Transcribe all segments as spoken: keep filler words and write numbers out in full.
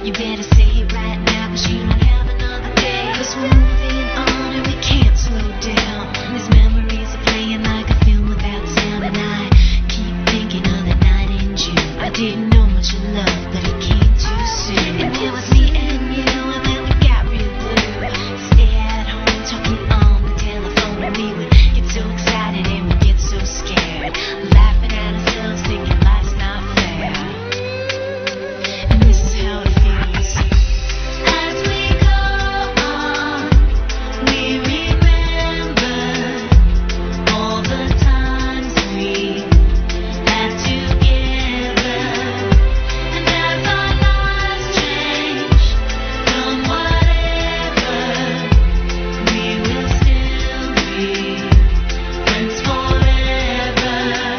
You better say it right now, 'cause you don't have another day. 'Cause we're moving on and we can't slow down. These memories are playing like a film without sound. And I keep thinking of the night in June. I didn't know much of love, but it came too soon. And it was me and you, and then we got real blue. Stay at home talking on the telephone, and we would get so excited and we get so scared, laughing at ourselves, thinking life's not fair. And this is how it feels. As we go on, we remember all the times we had together. And as our lives change from whatever, we will still be friends forever.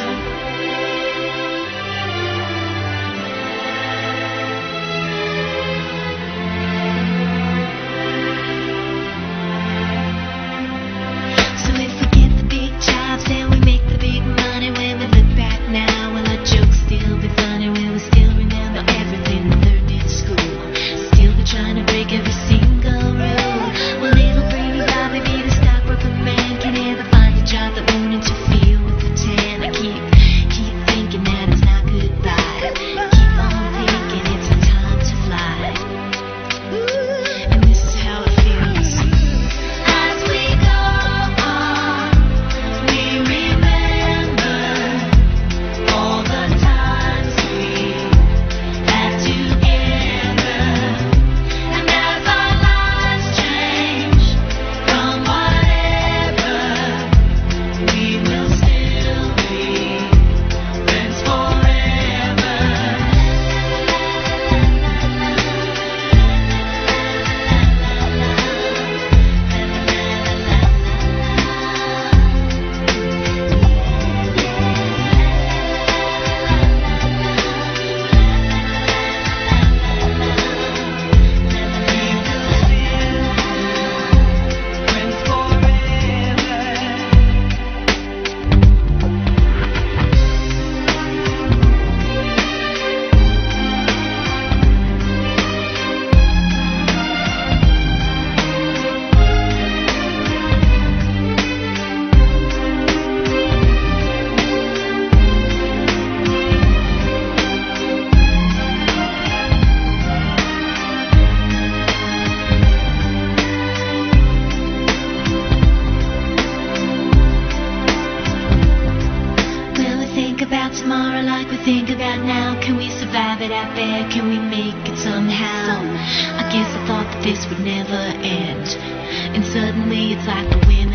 So if we get the big jobs and we make the big money, when we look back now, will our jokes still be funny? Will we still remember everything we learned in school? Still be trying to break every single rule? Will little brainy Bobby be the stockbroker man? Can ever find a job that won't interfere with the tan? I keep, keep thinking that it's not goodbye. Keep on thinking it's our time to fly. And this is how it feels. As we go on, we remember all the times we had together. And as our lives change from whatever, we will still be friends forever. Will we think about tomorrow like we think about now? Can we survive it out there? Can we make it somehow? I guess I thought that this would never end, and suddenly it's like the wind